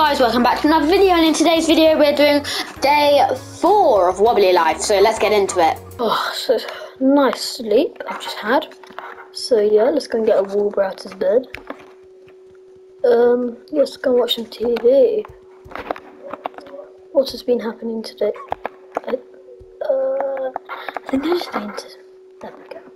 guys, welcome back to another video, and in today's video we're doing day 4 of Wobbly Life, so let's get into it. Oh, so nice sleep I've just had. So yeah, let's go and get a Wilbur out of his bed. Let's go and watch some TV. What has been happening today? I think I just need to... There we go.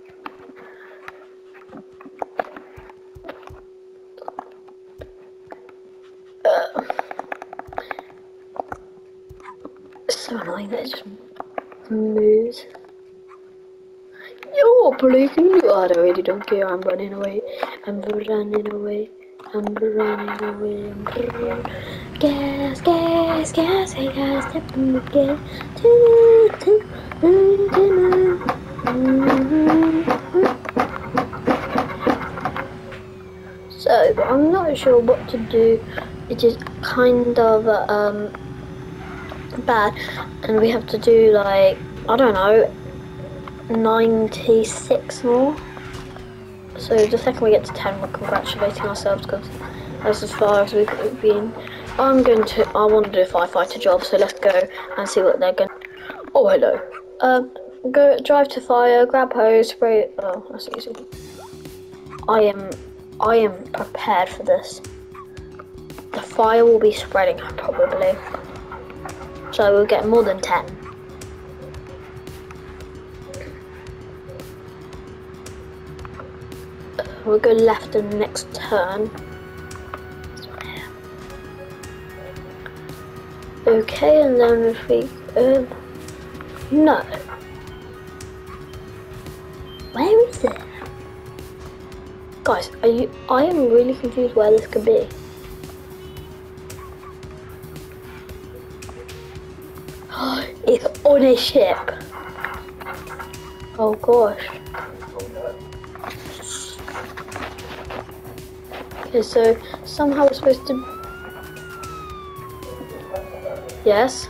It's so annoying that it just moves. You're breaking you. I really don't care. I'm running away. I'm running away. I'm running away. I'm running. Gas, gas, gas. Hey guys, step in the gas. So I'm not sure what to do. It is kind of bad, and we have to do like, I don't know, 96 more. So the second we get to 10, we're congratulating ourselves because that's as far as we've been. I want to do a firefighter job, so let's go and see what they're going to. Oh, hello. Go drive to fire, grab hose, spray. Oh, that's easy. I am prepared for this. The fire will be spreading probably, so we'll get more than 10. We'll go left in the next turn. Okay, and then if we no. Where is it? Guys, I am really confused where this could be. It's on a ship. Oh gosh. Okay, so somehow we're supposed to... Yes.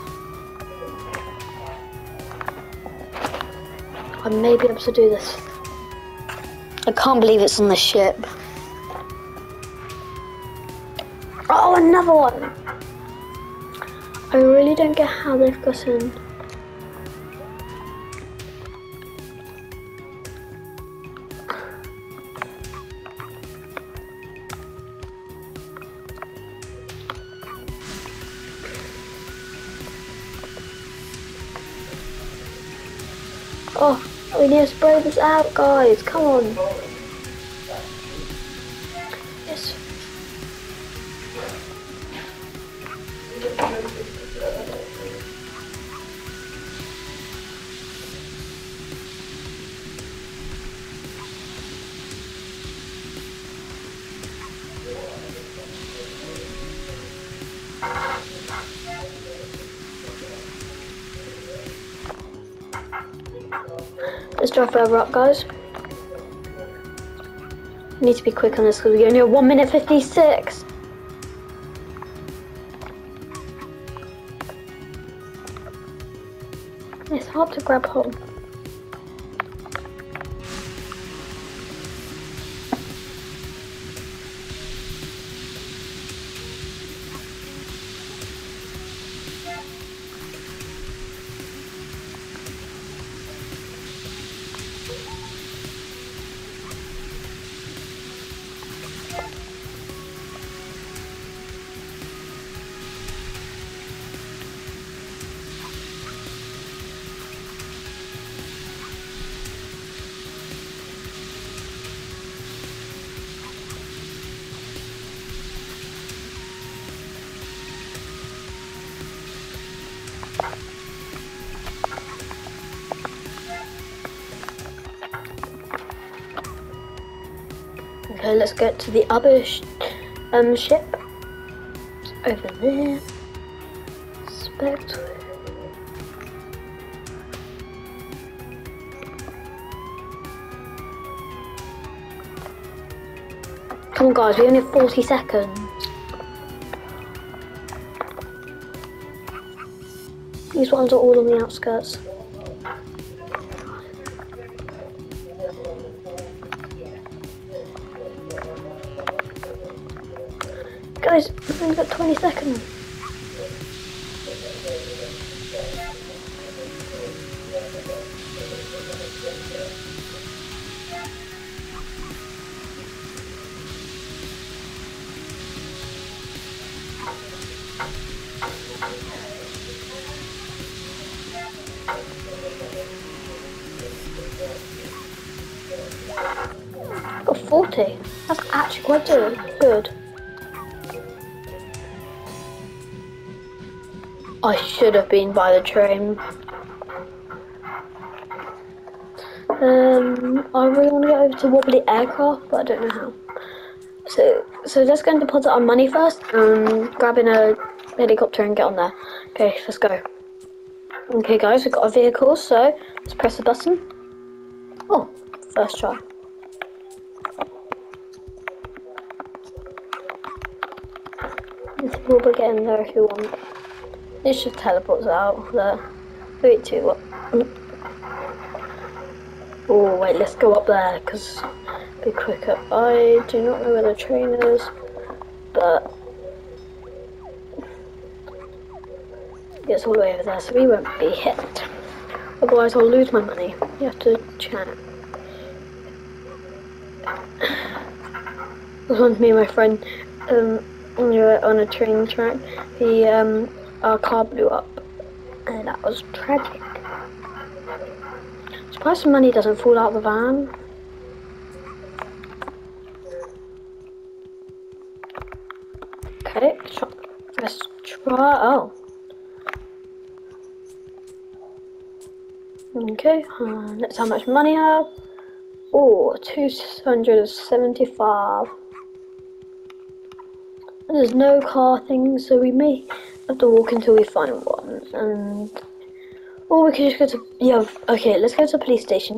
I may be able to do this. I can't believe it's on the ship. Oh, another one! I really don't get how they've gotten... Oh, we need to spray this out, guys. Come on. Yes. Let's drive further up, guys. We need to be quick on this because we only have 1 minute 56. It's hard to grab hold. Okay, let's get to the other ship. It's over there. Spectre. Come on, guys, we only have 40 seconds. These ones are all on the outskirts. Guys, we've only got 20 seconds. Got 40. That's actually quite good. I should have been by the train. I really want to get over to Wobbly Aircraft, but I don't know how. So let's go and deposit our money first, grabbing a helicopter and get on there. Okay, let's go. Okay guys, we've got our vehicle, so let's press the button. Oh, first try. We'll be getting there if you want. It just teleports out there. 3, 2, 1. Oh wait, let's go up there because be quicker. I do not know where the train is, but it's all the way over there, so we won't be hit. Otherwise, I'll lose my money. You have to chat. Once me and my friend we were on a train track, our car blew up, and that was tragic. Surprised the money doesn't fall out of the van. Okay, let's try. Oh. Okay, let's see how much money I have. Oh, 275. There's no car thing, so we may have to walk until we find one. Or we can just go to, yeah, okay, let's go to the police station.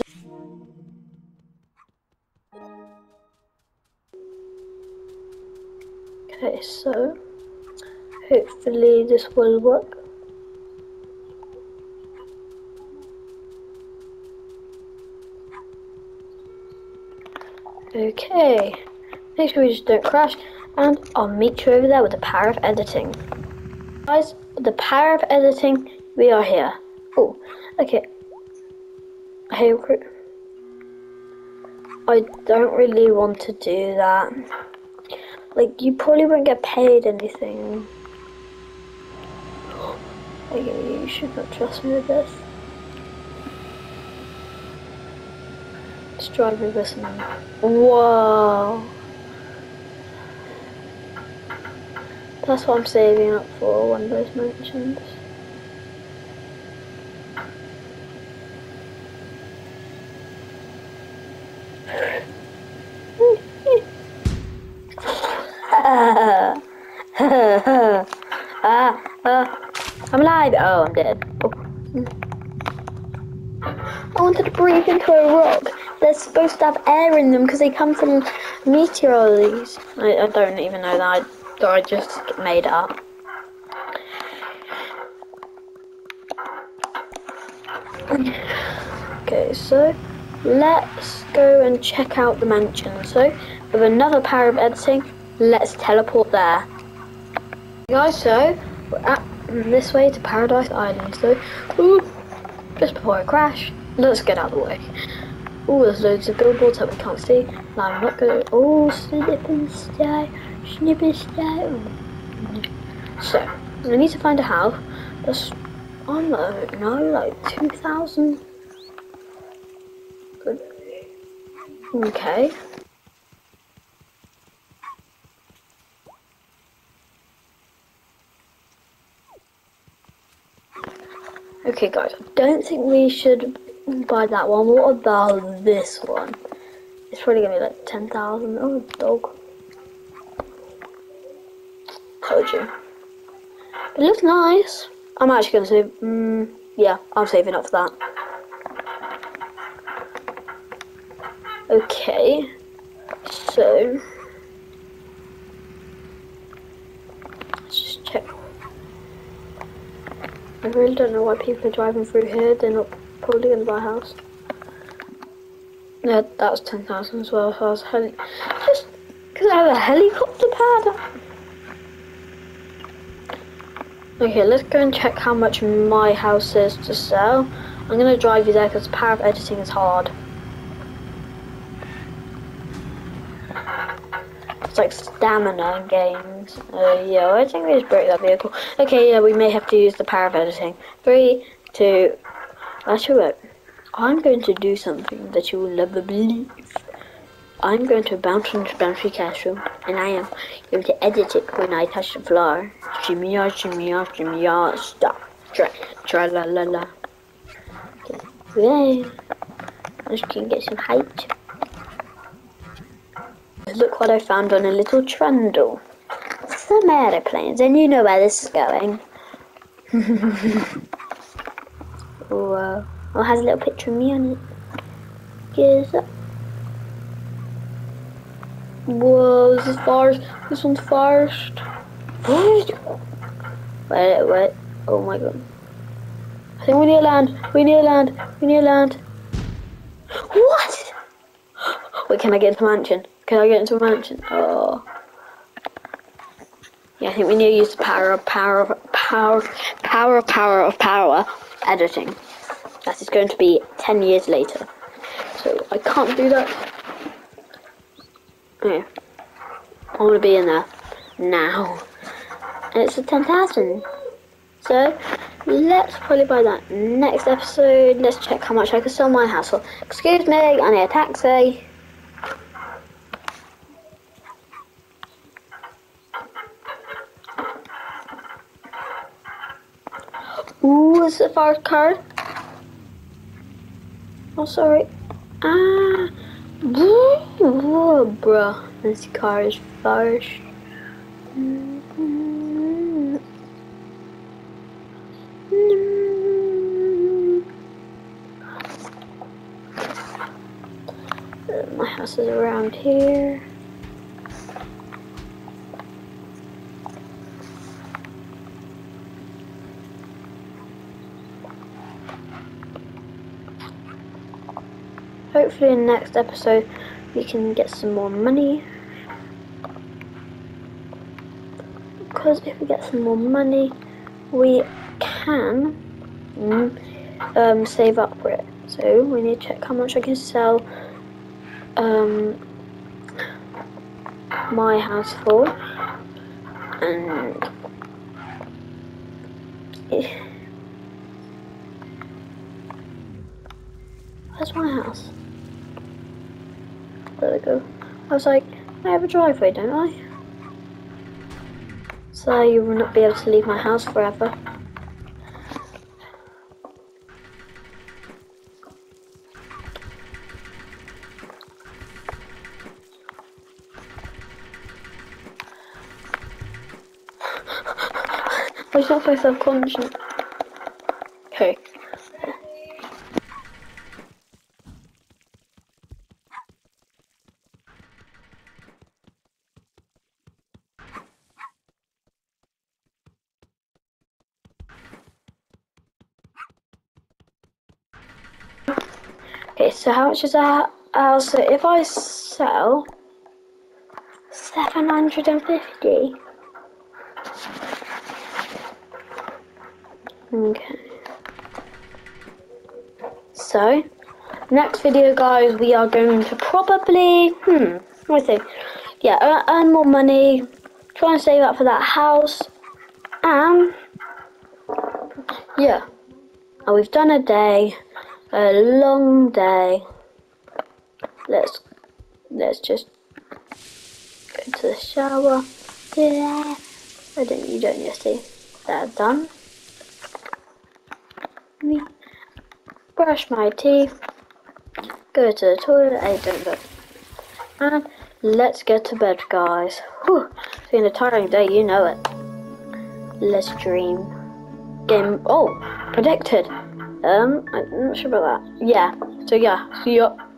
Okay, so hopefully this will work. Okay, make sure we just don't crash, and I'll meet you over there with the power of editing. Guys, with the power of editing, we are here. Oh, okay. Hey, recruit. I don't really want to do that. Like, you probably won't get paid anything. Okay, you should not trust me with this. Let's drive with this now. Whoa. That's what I'm saving up for, one of those mansions. I'm alive. Oh, I'm dead. Oh. I wanted to breathe into a rock. They're supposed to have air in them because they come from meteors. I don't even know that. I just made it up. Okay, so let's go and check out the mansion. So with another power of editing, let's teleport there. Guys, so we're at this way to Paradise Island. So, just before I crash, let's get out of the way. Oh, there's loads of billboards that we can't see. Now I'm not gonna. Oh, slip and stay, snip and stay. So I need to find a house. That's, I don't know, like 2,000. Okay. Okay guys, I don't think we should buy that one. What about this one? It's probably gonna be like 10,000. Oh, dog. Told you. It looks nice. I'm actually gonna save, yeah, I'm saving up for that. Okay, so let's just check. I really don't know why people are driving through here. They're not probably going to buy a house. Yeah, that was 10,000 as well. So I was just because I have a helicopter pad. Okay, let's go and check how much my house is to sell. I'm gonna drive you there because the power of editing is hard. It's like stamina games. Yeah, I think we just broke that vehicle. Okay, yeah, we may have to use the power of editing. 3, 2, actually, I'm going to do something that you will never believe. I'm going to bounce on this bouncy castle, and I am going to edit it when I touch the floor. Shimmy ya, stop. Tra la la la. Okay. Let's get some height. Look what I found on a little trundle. Some aeroplanes, and you know where this is going. Whoa. Oh, it has a little picture of me on it. Gears up. Whoa, this is fast. This one's fast. Wait. Oh my god. I think we need to land. We need to land. What? Wait, can I get into a mansion? Oh. Yeah, I think we need to use the power of power editing. That is going to be 10 years later. So I can't do that. Okay. I want to be in there now. And it's a 10,000. So let's probably buy that next episode. Let's check how much I can sell my house for. Excuse me, I need a taxi. Ooh, is it a fire car? Oh, sorry. Bruh, this car is first. My house is around here. Hopefully in the next episode we can get some more money. Because if we get some more money, we can save up for it. So we need to check how much I can sell my house for. And where's my house? There we go. I was like, I have a driveway, don't I? So you will not be able to leave my house forever. I was not so self-conscious. Okay. Okay, so how much is that? So if I sell 750. Okay. So next video, guys, we are going to probably I think, yeah, earn more money, try and save up for that house, and yeah, and we've done a day. A long day. Let's just go to the shower. Yeah. You don't need to see that done. Me brush my teeth. Go to the toilet. I don't go. And let's get to bed, guys. Whew. It's been a tiring day, you know it. Let's dream. Game. Oh, predicted. I'm not sure about that. Yeah. So yeah. See ya.